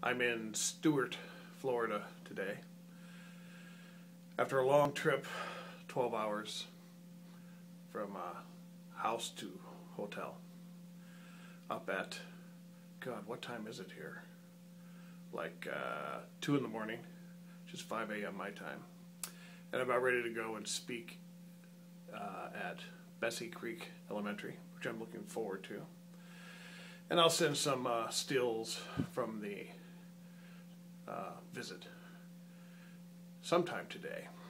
I'm in Stuart, Florida today. After a long trip, 12 hours from house to hotel, up at, God, what time is it here? Like 2 in the morning, which is 5 a.m. my time. And I'm about ready to go and speak at Bessie Creek Elementary, which I'm looking forward to. And I'll send some stills from the visit sometime today.